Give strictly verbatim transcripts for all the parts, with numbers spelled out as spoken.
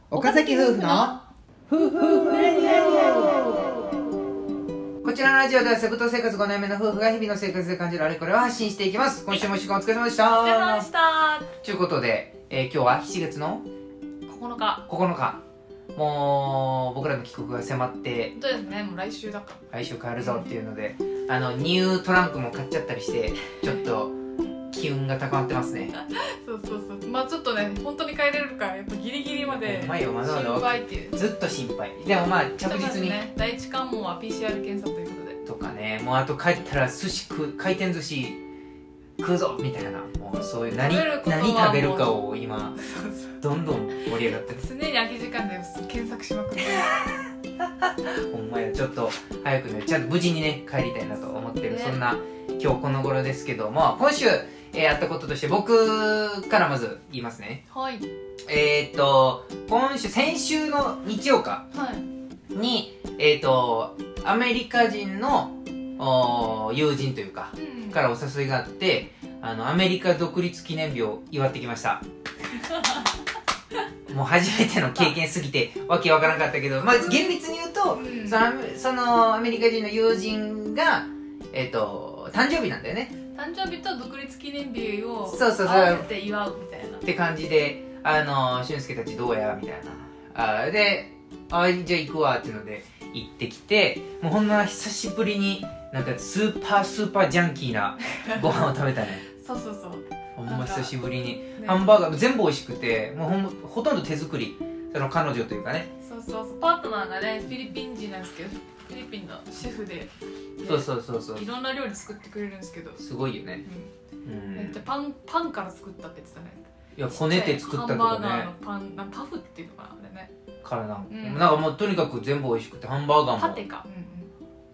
岡崎夫婦の夫婦レディオ。こちらのラジオではセブ島生活ごねんめの夫婦が日々の生活で感じるあれこれを発信していきます。今週も一週間お疲れ様でした。 お疲れ様でした。 ということで、えー、今日はしちがつのここのかここのか、もう僕らの帰国が迫って本当ですね、もう来週だから来週帰るぞっていうので、あのニュートランクも買っちゃったりしてちょっと機運が高まってますね。 そうそうそう、まあちょっとね、本当に帰れるかやっぱギリギリまでまよまだまだ心配っていう、 ずっと心配。でもまあ着実に、 ね、第一関門は ピーシーアール 検査ということでとかね、もうあと帰ったら寿司食う、回転寿司食うぞみたいな、もうそういう何何食べるかを今どんどん盛り上がってる。 常に空き時間で検索しまくってほんまや、ちょっと早くね、ちゃんと無事にね帰りたいなと思ってる、ね、そんな今日この頃ですけども、今週えー、やったこととして僕からまず言いますね。 はい。 えー、っと今週先週の日曜かに、はい、えー、っとアメリカ人の友人というか、うん、からお誘いがあって、あのアメリカ独立記念日を祝ってきました。もう初めての経験すぎてわけわからなかったけど、まあ厳密に言うと、うん、そのそのアメリカ人の友人がえー、っと誕生日なんだよね。 誕生日と独立記念日をそうそうそう合わせて祝うみたいなって感じで、あの俊介たちどうやみたいな、あで、あじゃあ行くわっていうので行ってきて、もうほんま久しぶりになんかスーパースーパージャンキーなご飯を食べたね。 そうそうそう、 ほんま久しぶりに、ね、ハンバーガー全部美味しくて、もうほんほとんど手作り、その彼女というかね、 そうそうそう、パートナーがねフィリピン人なんですけど、フィリピンのシェフで、 そうそうそうそう、 いろんな料理作ってくれるんですけど、 すごいよね。 うん、めっちゃパンパンから作ったって言ってたね。 いや、こねて作ったとかね。 ハンバーガーのパン、なんパフっていうのかな、あれね。 からなんか、うん、なんかもうとにかく全部美味しくて、ハンバーガーもパテか、うんうん、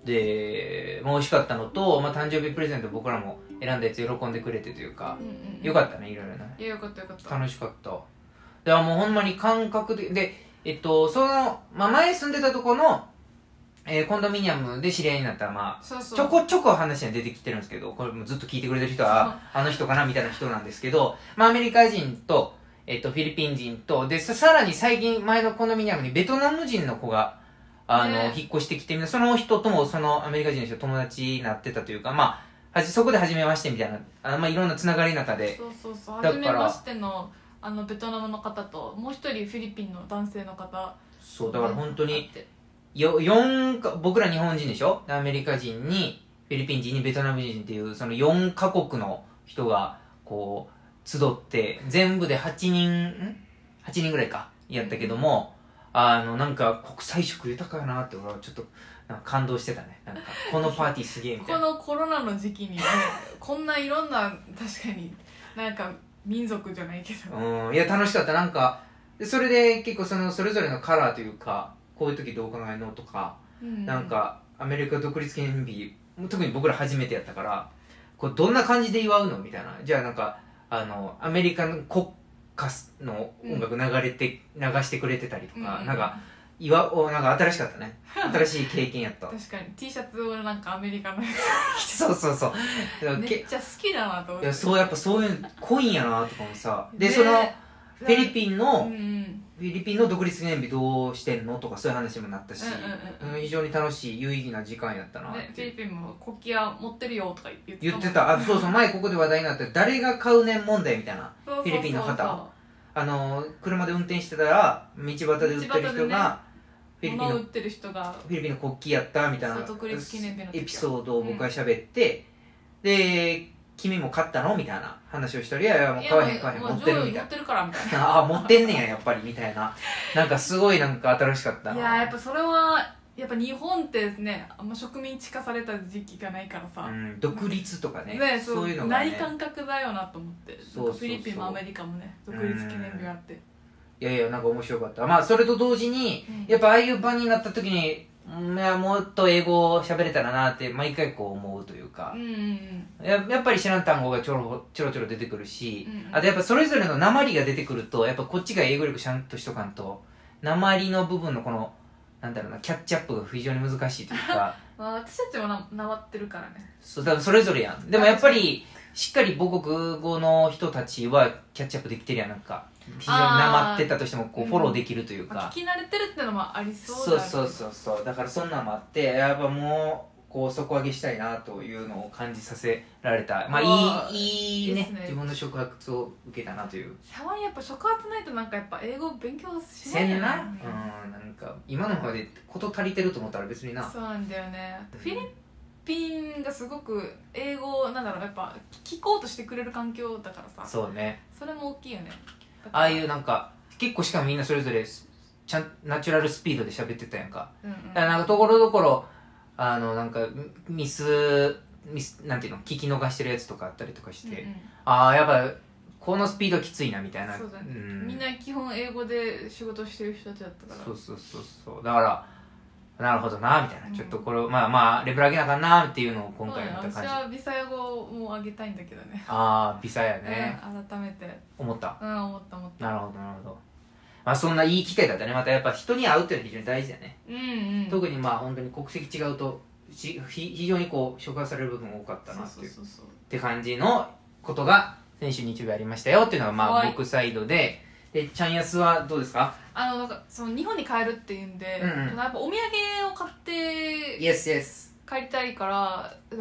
で、まあ、美味しかったのと、まあ、誕生日プレゼント僕らも選んだやつ喜んでくれてというか、うんうんうん、よかったね、いろいろね。 いや、よかったよかった。 楽しかった。でもうほんまに感覚で、で、えっと、その、まあ、前住んでたとこの、えー、コンドミニアムで知り合いになったら、まあ、そうそう、ちょこちょこ話には出てきてるんですけど、これもずっと聞いてくれてる人はあの人かなみたいな人なんですけど、まあ、アメリカ人と、えっと、フィリピン人と、で、さらに最近前のコンドミニアムにベトナム人の子が、あの、ね、引っ越してきて、その人ともそのアメリカ人の人友達になってたというか、まあ、はじそこで初めましてみたいな、あまあ、いろんなつながりの中で。 そうそうそう、初めましての、あの、ベトナムの方と、もう一人フィリピンの男性の方。 そう、だから本当に、よんか僕ら日本人でしょ、アメリカ人にフィリピン人にベトナム人っていうそのよんカ国の人がこう集って全部ではちにんんはちにんぐらいかやったけども、うん、あのなんか国際色豊かやなって俺はちょっとなんか感動してたね。なんかこのパーティーすげえみたいな。 このコロナの時期に、ね、こんないろんな確かになんか民族じゃないけど、 うん、いや楽しかった。なんかそれで結構そのそれぞれのカラーというか、こういう時どう考えるのとか、うん、なんかアメリカ独立記念日特に僕ら初めてやったから、こうどんな感じで祝うのみたいな。じゃあなんかあのアメリカの国歌の音楽流れて、うん、流してくれてたりとか、うん、なんか祝おなんか新しかったね。新しい経験やった。 確かに T シャツをなんかアメリカのそうそうそうめっちゃ好きだなと思って。 いや、そうやっぱそういう濃いんやなとかもさ、でそのフィリピンの、うんうん、フィリピンの独立記念日どうしてんのとかそういう話もなったし、うんうんうん、非常に楽しい有意義な時間やったなって、 ね、フィリピンも国旗持ってるよとか言ってた言ってた。あ、そうそう、前ここで話題になって誰が買うねん問題みたいな。フィリピンの方、あの車で運転してたら道端で売ってる人が、 ね、フィリピンの売ってる人がフィリピンの国旗やったみたいな独立記念日のエピソードを僕が喋って、うん、で君も買ったのみたいな話をしたら、いやいやもう買わへん買わへん持ってるみたいな、 持ってるからみたいなあ持ってんねんややっぱりみたいな、なんかすごいなんか新しかったな。 いややっぱそれはやっぱ日本ってね、あんま植民地化された時期がないからさ、 うん、独立とかね、 ね、 そういうのがねない感覚だよなと思って。そうそうそう、フィリピンもアメリカもね独立記念日があって、 いやいやなんか面白かった。まあそれと同時に、うん、やっぱああいう場になった時に、いやもっと英語を喋れたらなって毎回こう思うというか、うんうんうん、や, やっぱり知らん単語がちょろちょろちょろ出てくるし、うんうん、あとやっぱそれぞれの訛りが出てくるとやっぱこっちが英語力ちゃんとしとかんと訛りの部分のこのなんだろうなキャッチアップが非常に難しいというかまあ私たちもななわってるからね。 そうだからそれぞれやん。でもやっぱりしっかり母国語の人たちはキャッチアップできてるやん。なんか非常になまってたとしてもこうフォローできるというか、 まあ、聞き慣れてるっていうのもありそうだ、ね、 そうそうそうそう、だからそんなんもあってやっぱもうこう底上げしたいなというのを感じさせられた、まあいいいいね、いいね、自分の触発を受けたなという。 たまにやっぱ触発ないとなんかやっぱ英語勉強しないよね。 せんな、うん、なんか今の方で事足りてると思ったら別にな。 そうなんだよね、うん、フィリピンがすごく英語なんだろうやっぱ聞こうとしてくれる環境だからさ。 そうね、 それも大きいよね。 ああいうなんか結構しかもみんなそれぞれちゃんナチュラルスピードで喋ってたやんか、うんうん、だからなんかところどころあのなんかミスミスなんていうの聞き逃してるやつとかあったりとかして、うんうん、ああやっぱこのスピードきついなみたいな。 そうだね、うん、みんな基本英語で仕事してる人たちだったから。 そうそうそうそうだからなるほどなみたいな、うん、ちょっとこれまあまあレベル上げなあかんなっていうのを今回見た感じ。 私はビサヤ語も上げたいんだけどね。 ああビサヤね、 うん、改めて思った。 うん思った思った。 なるほどなるほど。まあそんないい機会だったね。またやっぱ人に会うっていうのは非常に大事だね、うんうん、特にまあ本当に国籍違うとし非常にこう触発される部分が多かったなっていうって感じのことが先週日曜日ありましたよっていうのがまあ僕サイドで。でちゃんやすはどうですか？ あのなんかその日本に帰るっていうんで、うんうん、やっぱお土産を買って Yes yes 帰りたいから、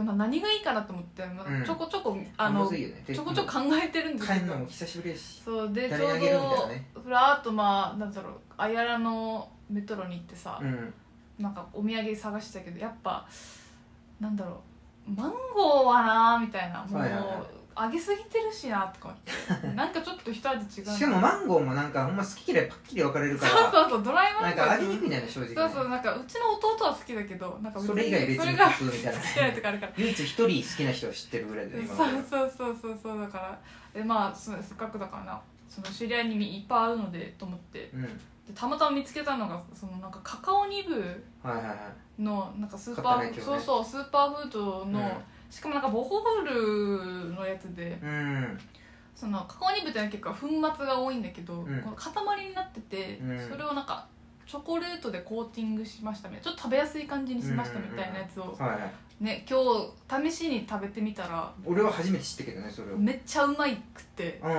まあ、何がいいかなと思って、まあ、ちょこちょこ、うん、あの、ね、ちょこちょこ考えてるんですけど、 帰るのも久しぶりやし、 そうでちょうど、ね、ふらっとまあなんだろうアヤラのメトロに行ってさ、うん、なんかお土産探してたけどやっぱなんだろうマンゴーはなみたいなもう、はいはいはい、揚げすぎてるしなとかってなんかちょっと一味違う。 しかもマンゴーもなんかほんま好き嫌いパッキリ分かれるから、 そうそうそうドライマンゴーなんか揚げにくいんだよね正直ね。 そうそうなんかうちの弟は好きだけどなんかそれ以外別に普通みたいな好きなとかあるから唯一一人好きな人は知ってるぐらいで今そうそうそうそうそうだからでまあせっかくだからなその知り合いにいっぱい会うのでと思って、うん、でたまたま見つけたのがそのなんかカカオニブのなんかスーパー、ね、そうそうスーパーフードの、うんしかもなんかボホールのやつで、うん、そのカカオニブって結構粉末が多いんだけど、うん、この塊になってて、うん、それをなんかチョコレートでコーティングしましたみたいなちょっと食べやすい感じにしましたみたいなやつを、ね、今日試しに食べてみたら俺は初めて知ったけどねそれをめっちゃうまいくて、 うん、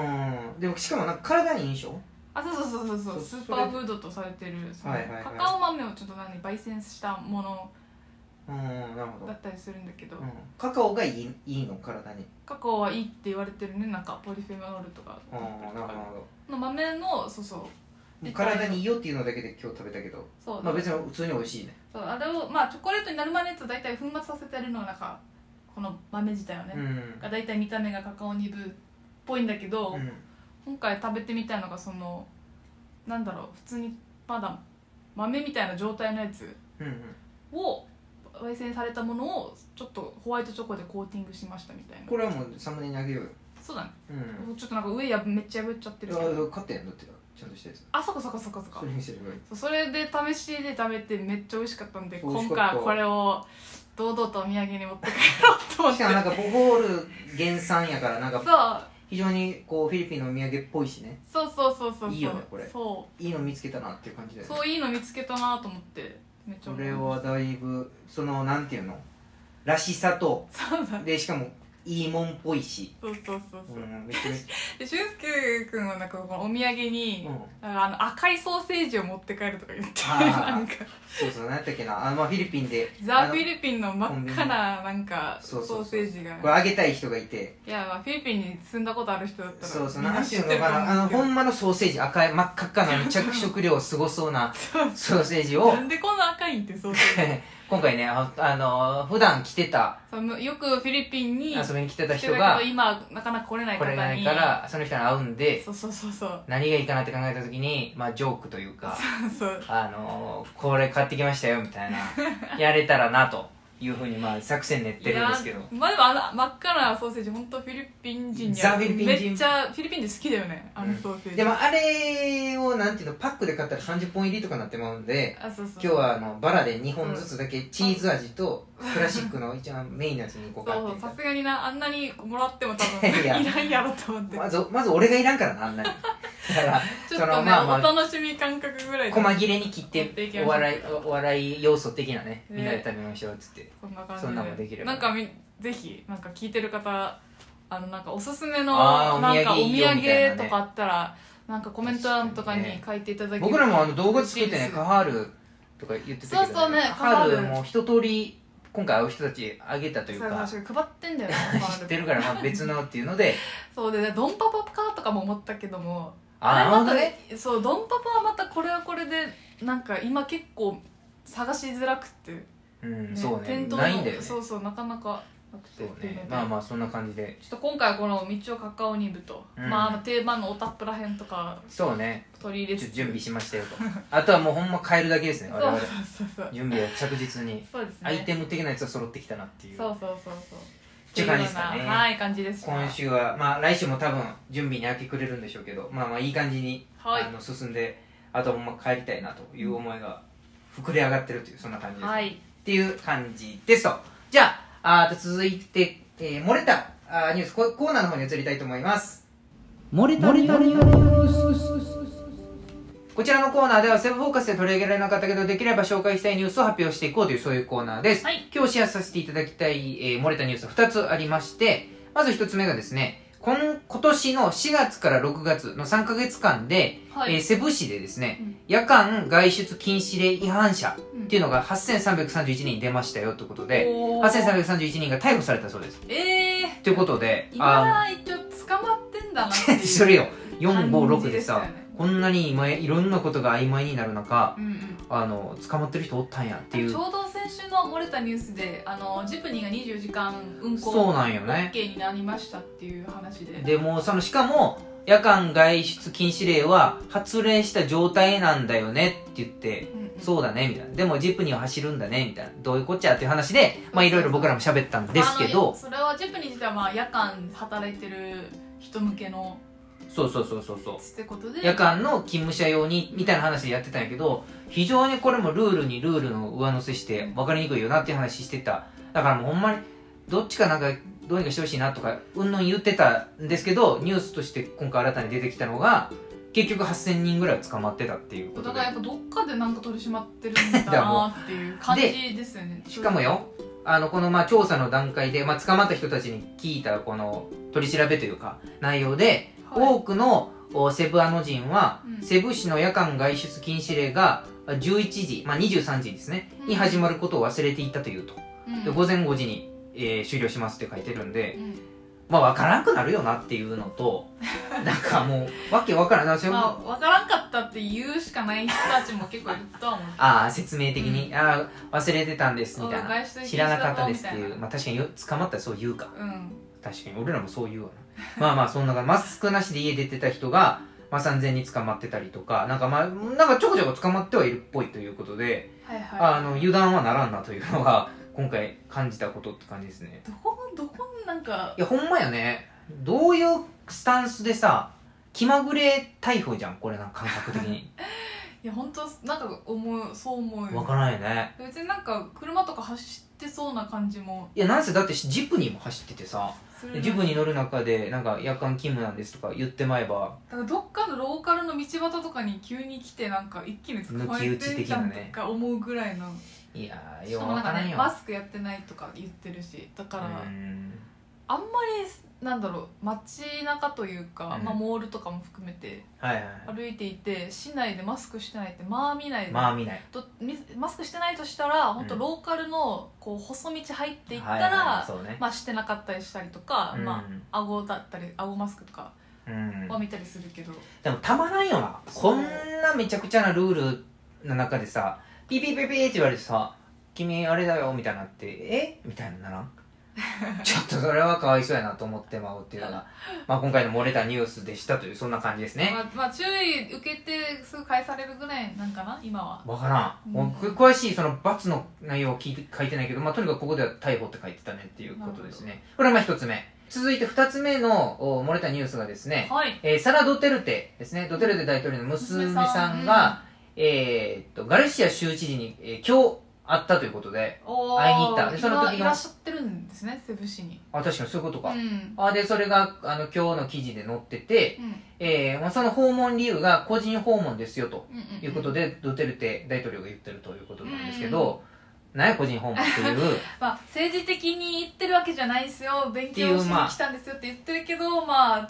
でもしかもなんか体にいいでしょ。 あそうそうそうそうそうスーパーフードとされてるその、はいはいはい、カカオ豆をちょっと何焙煎したものうんなるほどだったりするんだけど、うん、 カカオがいい、いいの体に。 カカオはいいって言われてるねなんかポリフェノールとかああなるほどの豆のそうそう体にいいよっていうのだけで今日食べたけどそうまあ別に普通に美味しいね。 そうあれをまあチョコレートになるまでやつ大体粉末させてるのはなんかこの豆自体はね、うん、が大体見た目がカカオニブっぽいんだけど、うん、今回食べてみたいのがそのなんだろう普通にまだ豆みたいな状態のやつを、うんうん焙煎されたものをちょっとホワイトチョコでコーティングしましたみたいな。 これはもうサムネにあげようよ。 そうだね、うん、ちょっとなんか上やめっちゃ破っちゃってるけど買ってんのってちゃんとしたやつ。 あそこそこそこそこそれ見せればいい。 それで試しで食べてめっちゃ美味しかったんで今回はこれを堂々とお土産に持って帰ろうと思って。 しかもなんかボホール原産やからなんかそう非常にこうフィリピンのお土産っぽいしね。 そうそうそうそういいよねこれ。そういいの見つけたなっていう感じだよね。 そういいの見つけたなと思ってめっちゃ。 これはだいぶそのなんていうのらしさとでしかもいいもんっぽいし。 そうそうそうそう、うん、めっちゃめっちゃで俊介君はなんかこのお土産に、うん、あの赤いソーセージを持って帰るとか言ってなんかそうそう何やったっけなあの、まあ、フィリピンでザ・フィリピンの真っ赤ななんかソーセージがこれあげたい人がいていや、まあ、フィリピンに住んだことある人だったらそうそう何ていうのかなあのほんまのソーセージ赤い真っ赤っかな着色料すごそうなソーセージをなんでこんな赤いんってソーセージ今回ね、あの普段来てたよくフィリピンに遊びに来てた人が今なかなか来れない方に来れないからその人に会うんでそうそうそうそう何がいいかなって考えた時にまあジョークというかそうそうあのこれ買ってきましたよみたいなやれたらなというふうにまあ作戦練ってるんですけどまあでもあの真っ赤なソーセージ本当フィリピン人にはめっちゃフィリピンで好きだよねあのソーセージ、うん、 でもあれをなんていうのパックで買ったらさんじゅっぽん入りとかになってまうんであそうそう今日はあのバラでにほんずつだけチーズ味とクラシックの一番メインのやつにこう買ってさすがになあんなにもらっても多分いらんやろと思ってまずまず俺がいらんからなあんなにだからちょっとね、そのまあまあ、お楽しみ感覚ぐらい細切れに切ってお笑いお笑い要素的なねみんなで食べましょうっつってそんな感じでそんなもできればなんかみぜひなんか聞いてる方あのなんかおすすめのなんかお土産とかあったらなんかコメント欄とかに書いていただける、 ね、僕らもあの動画作ってねカハールとか言ってたけど、ね、 そうそうね、 カハールも一通り今回会う人たちあげたというかそうそう配ってんだよね知ってるからまあ別のっていうのでそうでねドンパパかとかも思ったけどもあれまたねそうドンパパはまたこれはこれでなんか今結構探しづらくて、 うん、ね、そうね店頭ないんだよねそうそうなかなかなくて、 ね、まあまあそんな感じでちょっと今回はこのみちおカカオニブと、うん、まあ、あの定番のおたっぷらへんとかそうね取り入れて準備しましたよとあとはもうほんま変えるだけですね我々 そうそうそう準備は着実にそうです、ね、 アイテム的なやつは揃ってきたなっていうそうそうそうそうっていう感じですかねはい感じです。 今週はまあ来週も多分準備に明け暮れるんでしょうけどまあまあいい感じに、はい、あの進んであとはもう帰りたいなという思いが膨れ上がってるというそんな感じです、ね、はい、っていう感じですと。じゃあ、あ続いて、えー、漏れたあニュースコーナーの方に移りたいと思います。漏れたニュース。こちらのコーナーではセブンフォーカスで取り上げられなかったけどできれば紹介したいニュースを発表していこうというそういうコーナーです、はい、今日シェアさせていただきたい、えー、漏れたニュースふたつありまして、まずひとつめがですね今, 今年のしがつからろくがつのさんかげつかんで、はい、えー、セブ市でですね、うん、夜間外出禁止令違反者っていうのがはっせんさんびゃくさんじゅういちにん出ましたよということで、うん、はっせんさんびゃくさんじゅういちにんが逮捕されたそうです。えーということで今一応捕まってんだなっていうそれよよんごろくでさこんなに今いろんなことが曖昧になる中、うんうん、あの捕まってる人おったんやっていう。 ちょうど先週の漏れたニュースであのジプニーがにじゅうじかん運行 OK になりましたっていう話ででもそのしかも夜間外出禁止令は発令した状態なんだよねって言って、うんうん、そうだねみたいなでもジプニーは走るんだねみたいなどういうこっちゃっていう話でまあいろいろ僕らも喋ったんですけど、 それはジプニー自体はまあ夜間働いてる人向けのそうそうそうそうそうってことで夜間の勤務者用にみたいな話でやってたんやけど非常にこれもルールにルールの上乗せして分かりにくいよなっていう話してた。だからもうほんまにどっちかなんかどうにかしてほしいなとかうんぬん言ってたんですけどニュースとして今回新たに出てきたのが結局はっせんにんぐらい捕まってたっていうことでだからやっぱどっかでなんか取り締まってるんだなっていう感じですよね。 しかもよあのこのまあ調査の段階で、まあ、捕まった人たちに聞いたこの取り調べというか内容で、はい、多くのセブアノ人は、うん、セブ市の夜間外出禁止令がじゅういちじ、まあ、にじゅうさんじですね、うん、に始まることを忘れていたというと、うん、で午前ごじに、えー、終了しますって書いてるんで、うん、まあ分からんくなるよなっていうのとなんかもうわけ分からんな、 まあ、分からんかったって言うしかない人たちも結構いるとは思うああ説明的に、うん、ああ忘れてたんですみたいな知らなかったですっていう、まあ、確かに捕まったらそう言うか、うん、確かに俺らもそう言うわなまあまあそんなマスクなしで家出てた人が、まあ、さんぜんにん捕まってたりとかなんかまあなんかちょこちょこ捕まってはいるっぽいということで、はいはい、あの油断はならんなというのが今回感じたことって感じですね。 どこどこなんかいやほんまよねどういうスタンスでさ気まぐれ逮捕じゃんこれなんか感覚的にいや本当なんか思うそう思うよ分からんよね。 別になんか車とか走ってそうな感じもいやなんせだってジプニーも走っててさジプニー乗る中でなんか夜間勤務なんですとか言ってまえばだからどっかのローカルの道端とかに急に来てなんか一気に捕まえてんじゃんとか思うぐらいのいやーよくわからんよ。しかもなんかねマスクやってないとか言ってるしだからあんまりなんだろう街中というか、うんまあ、モールとかも含めて歩いていて市内でマスクしてないってまあ見ないで、 まあ見ないとマスクしてないとしたら本当ローカルのこう細道入っていったら、はいはいね、まあ、してなかったりしたりとか、うんまあ顎だったり顎マスクとかは見たりするけど、うん、 でもたまらんよなこんなめちゃくちゃなルールの中でさピーピーピーピーって言われてさ君あれだよみたいになってえみたいなならんちょっとそれはかわいそうやなと思ってまうっていうのが、まあ、今回の漏れたニュースでしたというそんな感じですね。 まあ、まあ注意受けてすぐ返されるぐらいなんかな今は分からん、うん、詳しいその罰の内容は聞いて書いてないけど、まあ、とにかくここでは逮捕って書いてたねっていうことですね。これはまあ一つ目。続いて二つ目の漏れたニュースがですね、はいえー、サラ・ドテルテですね。ドテルテ大統領の娘さんが、うん、えー、っとガルシア州知事に、えー、今日会ったということで会いに行った。でその時のいらっしゃってるんですねセブ市に。 あ確かにそういうことか、うん、あでそれがあの今日の記事で載ってて、うんえーまあ、その訪問理由が個人訪問ですよということで、うんうんうん、ドテルテ大統領が言ってるということなんですけど、うん、何や個人訪問っていうまあ政治的に言ってるわけじゃないですよ勉強しに来たんですよって言ってるけどまあ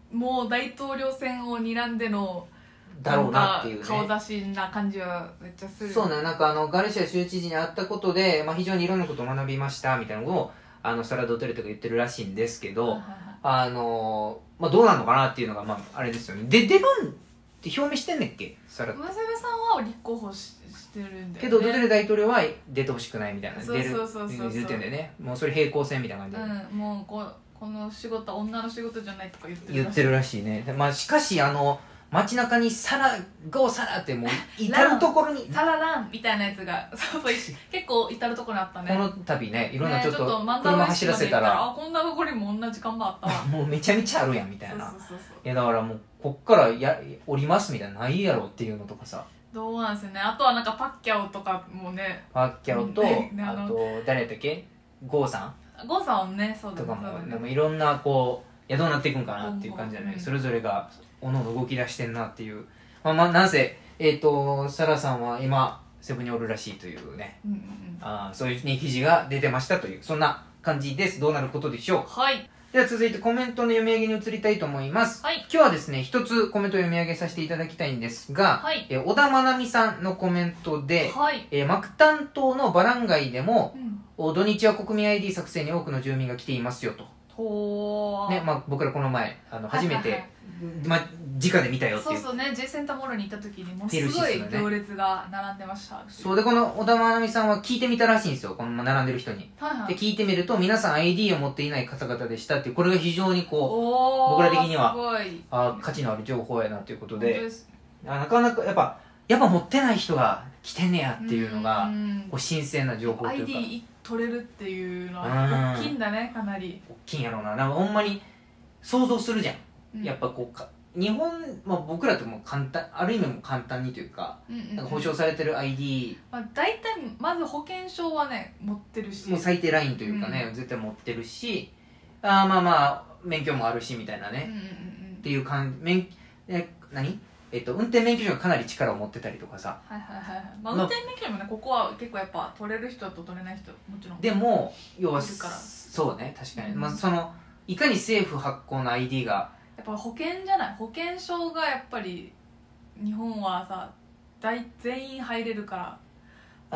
もう大統領選を睨んでのだろうなっていうね顔出しな感じはめっちゃする。 そうね、なんかあのガルシア州知事に会ったことで、まあ、非常にいろんなことを学びましたみたいなのをあのサラ・ドテルテが言ってるらしいんですけど、あの、まあ、どうなのかなっていうのが、まあ、あれですよね。で出るんって表明してんねっけ、サラ。 娘さんは立候補ししてるんだよね。 けどドテルテ大統領は出てほしくないみたいな、 そうそうそうそうそう出る言ってんだよね。もうそれ平行線みたいな感じで、 うん、もうここの仕事は女の仕事じゃないとか言ってるらしい言ってるらしいね。まあしかしあの街中にサラゴーサラってもう至る所にサラランみたいなやつがそうそう結構至る所にあったね。 この度ね、いろんなちょっと車走らせたら、 あ、こんなところにも同じ看板あったわもうめちゃめちゃあるやんみたいな。 そうそうそうそう。 いやだからもうこっからや降りますみたいなないやろっていうのとかさ。 どうなんですよね。あとはなんかパッキャオとかもね、 パッキャオと、ね、あと誰やったっけ、ゴーさんゴーさんはね、そうだね、 とかも、ね、でもいろんなこう、いやどうなっていくんかなっていう感じじゃない、うん、それぞれがおのおの動き出してんなっていう。まあ、まあ、なんせ、えっと、サラさんは今、セブンにおるらしいというね、うんうんうん、あそういう、ね、記事が出てましたという、そんな感じです。どうなることでしょう。 はい。 では続いてコメントの読み上げに移りたいと思います。はい。今日はですね、一つコメントを読み上げさせていただきたいんですが、はい。え小田真奈美さんのコメントで、はい。えマクタン島のバラン街でも、うん、土日は国民 アイディー 作成に多くの住民が来ていますよと。ほー。ね、まあ僕らこの前、あの、初めて、はいはいはいまあ、直で見たよっていう。 そうそうね、J センターモールに行った時にもうすごい行列が並んでました、ね、 そうで、この小田真奈美さんは聞いてみたらしいんですよ、この並んでる人に、はいはい、で聞いてみると皆さん アイディー を持っていない方々でしたっていう、これが非常にこう僕ら的にはあ価値のある情報やなということで、あなかなかやっぱやっぱ持ってない人が来てんねやっていうのがこう新鮮な情報というかアイディー 取れるっていうのは大きいんだね、かなり大きいんやろうな。なんかほんまに想像するじゃん、うん、やっぱこうか日本、まあ、僕らってもう簡単、ある意味も簡単にというか、うんうんうん、なんか保証されてる アイディー、 まあ、大体まず保険証はね持ってるし、 もう最低ラインというかね、うん、絶対持ってるし、あまあまあ免許もあるしみたいなね、うんうんうん、っていう感じ。免え何えっと、運転免許証がかなり力を持ってたりとかさ、 はいはいはい、まあ、運転免許証もね、ここは結構やっぱ取れる人と取れない人もちろんでも要はそうね、確かに、うん、まあ、そのいかに政府発行の アイディー がやっぱ保険じゃない、保険証がやっぱり日本はさ大全員入れるから、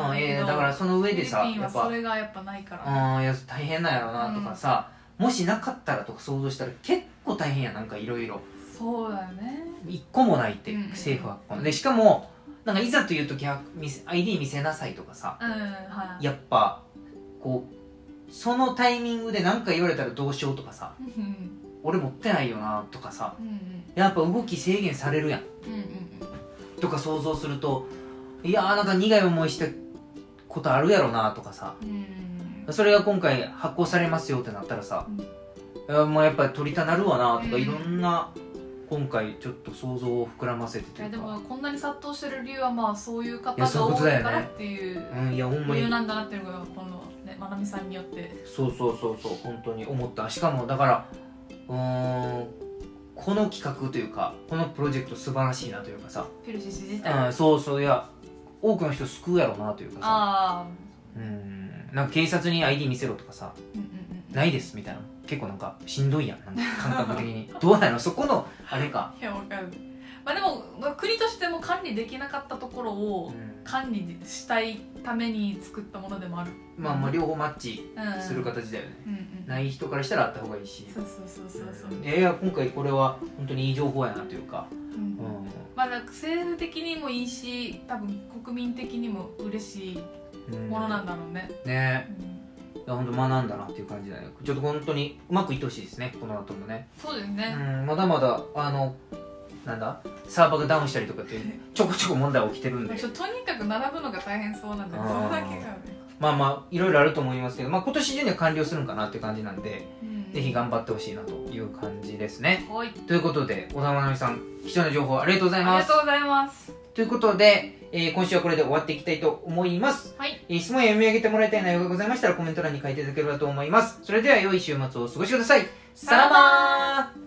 あ、えー、だからその上でさ、 フィリピンはそれがやっぱないから、ね、 ああ、いや大変なんやろうなとかさ、うん、もしなかったらとか想像したら結構大変や、なんかいろいろそうだよね、 一個もないって、うん、政府発行ので、しかもなんかいざという時は アイディー 見せなさいとかさ、うん、はい、やっぱこうそのタイミングで何か言われたらどうしようとかさ俺持ってないよなとかさ、うんうん、やっぱ動き制限されるやん、うんうんうん、とか想像すると、いやーなんか苦い思いしたことあるやろなとかさ、うんうん、それが今回発行されますよってなったらさ、うん、いやもうやっぱり取りたなるわなとか、うん、いろんな今回ちょっと想像を膨らませてというか、 でもこんなに殺到してる理由はまあそういう方が多いからっていう理由なんだなっていうのがこのねまなみさんによって、 そうそうそうそう本当に思った。しかもだからうーんこの企画というかこのプロジェクト素晴らしいなというかさ、 ペルシス自体、 うん、そうそう、いや多くの人救うやろうなというかさ、あうんなんか警察に アイディー 見せろとかさ、うんうんうん、ないですみたいな、結構なんかしんどいやん、なんか感覚的にどうなのそこのあれか。 いやわかる。まあでも、まあ、国としても管理できなかったところを管理したいために作ったものでもある、 うん、まあまあ両方マッチする形だよね、うんうんうん、ない人からしたらあった方がいいし、 そうそうそうそうそう、 うん、いや今回これは本当にいい情報やなというか、うんうん、 まあなんか政府的にもいいし多分国民的にも嬉しいものなんだろうね、 うん、ね、うん、いや本当学んだなっていう感じだね。ちょっと本当にうまくいってほしいですね、この後もね。 そうですね、 うん、まだまだあのなんだサーバーがダウンしたりとかってちょこちょこ問題起きてるんで、 ちょとにかく並ぶのが大変そうなんで、それだけがね、 まあまあいろいろあると思いますけど、まあ、今年中には完了するんかなっていう感じなんで、うん、ぜひ頑張ってほしいなという感じですね。はい、ということで小田真奈美さん貴重な情報ありがとうございます。 ありがとうございます。 ということで、えー、今週はこれで終わっていきたいと思います。はい、えー、質問や読み上げてもらいたい内容がございましたらコメント欄に書いていただければと思います。それでは良い週末をお過ごしください。さらばー。